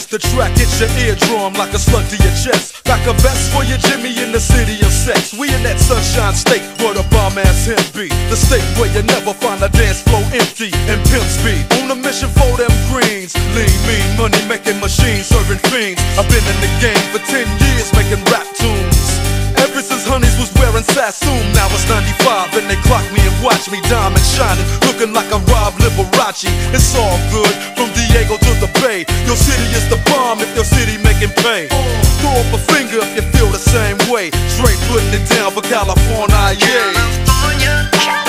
best. The track hits your eardrum like a slug to your chest. Back a vest for your Jimmy in the city of sex. We in that sunshine state where the bomb ass him be. The state where you never find a dance floor empty and pimp speed. On a mission for them greens. Lean, mean, money making machines, serving fiends. I've been in the game for 10 years making rap tunes. Ever since Honeys was wearing Sassoon. Now it's 95 and they clock me and watch me diamond shining, looking like I'm Rob Liberace. It's all good from Diego to the Bay. Your city is the bomb if your city making pay. Throw up a finger if you feel the same way. Straight putting it down for California, yeah.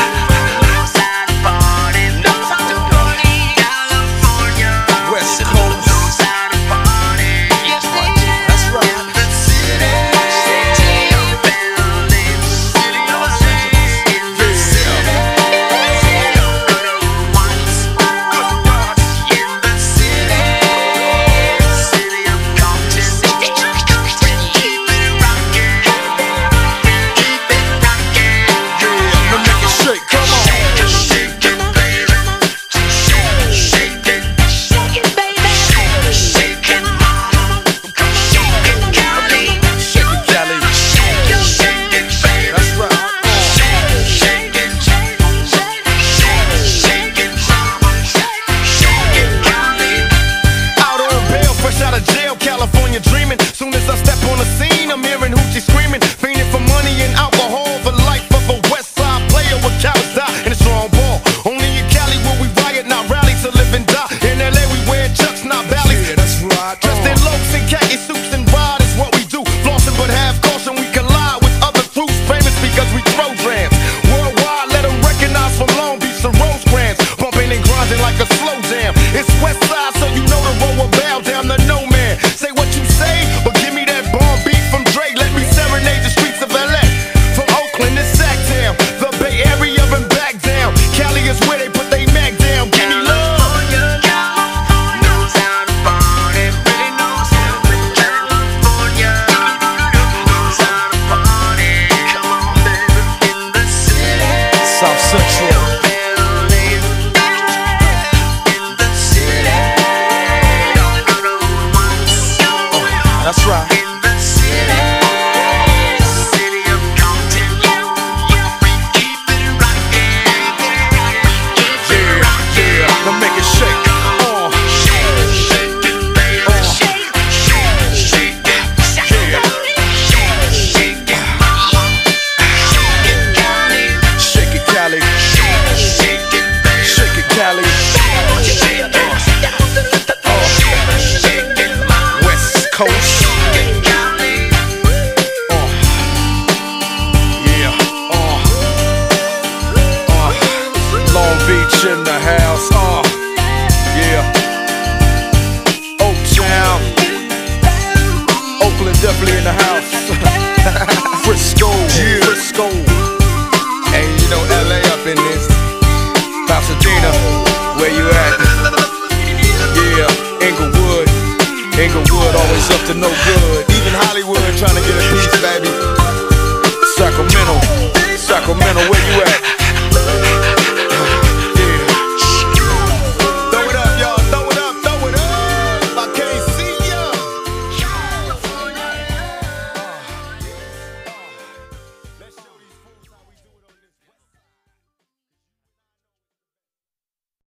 Dreaming. Soon as I step on the scene, I'm hearing hoochie screaming, fiending for money and alcohol. The life of a West Side player with cowards die in a strong ball. Only in Cali will we riot, not rally to live and die. In LA we wear chucks, not valleys. Yeah, that's right. Dressed in locs and khaki suits and ride is what we do. Flossing but have caution, we collide with other crews. Famous because we throw drams. Worldwide, let them recognize from Long Beach to Rosecrans. Bumping and grinding like a slow jam. It's West Side, so you know the road will bow down to no man. Say what you say, but give me that bomb beat from Dre. Let me serenade the streets of LA. From Oakland to Sacktown, the Bay Area and back down. Cali is where they put they Mac down. Give me love. South Central. That's right.